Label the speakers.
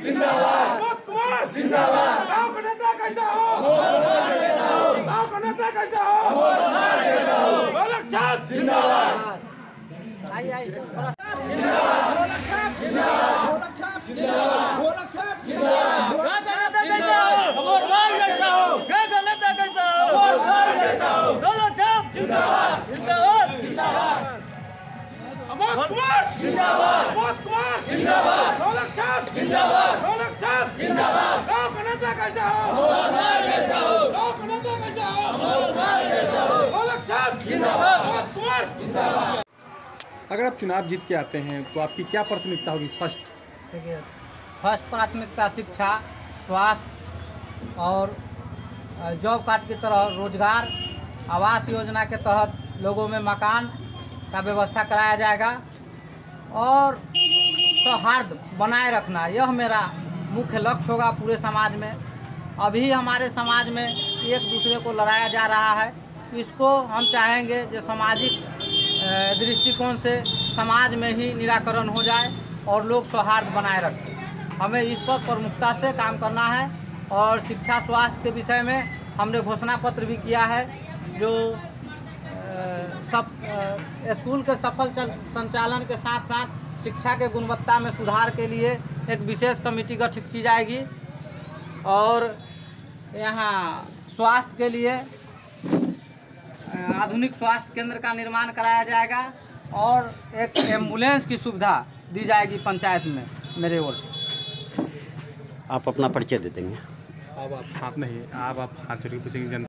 Speaker 1: जिंदाबाद, अमोद कुमार जिंदाबाद, गांव का नेता कैसा हो, गांव का नेता कैसा हो, गोलक छाप जिंदाबाद, जिंदाबाद, गोलक छाप जिंदाबाद, गोलक छाप जिंदाबाद, गांव का नेता कैसा हो, अमोद कुमार जैसा हो, गांव का नेता कैसा हो, अमोद कुमार जैसा हो, गोलक छाप जिंदाबाद, जिंदाबाद, जिंदाबाद, अमोद कुमार जिंदाबाद, अमोद कुमार जिंदाबाद, गोलक छाप जिंदाबाद, गोलक छाप जिंदाबाद, गांव का नेता कैसा हो, अमोद कुमार जैसा हो, गांव का नेता कैसा हो, अमोद कुमार जैसा हो, गोलक छाप जिंदाबाद, अमोद कुमार जिंदाबाद।
Speaker 2: अगर आप चुनाव जीत के आते हैं तो आपकी क्या प्राथमिकता होगी?
Speaker 3: देखिए, फर्स्ट प्राथमिकता शिक्षा, स्वास्थ्य और जॉब कार्ड की तरह रोजगार, आवास योजना के तहत लोगों में मकान का व्यवस्था कराया जाएगा और सौहार्द बनाए रखना, यह मेरा मुख्य लक्ष्य होगा पूरे समाज में। अभी हमारे समाज में एक दूसरे को लड़ाया जा रहा है, इसको हम चाहेंगे कि सामाजिक दृष्टिकोण से समाज में ही निराकरण हो जाए और लोग सौहार्द बनाए रखें। हमें इस पर प्रमुखता से काम करना है और शिक्षा स्वास्थ्य के विषय में हमने घोषणा पत्र भी किया है, जो स्कूल के सफल संचालन के साथ साथ शिक्षा के गुणवत्ता में सुधार के लिए एक विशेष कमेटी गठित की जाएगी और यहाँ स्वास्थ्य के लिए आधुनिक स्वास्थ्य केंद्र का निर्माण कराया जाएगा और एक एम्बुलेंस की सुविधा दी जाएगी पंचायत में मेरे ओर से।
Speaker 4: आप अपना परिचय दे देंगे?
Speaker 2: अब आप हाथ नहीं, आप हाथ जोड़ के पूछेंगे जनता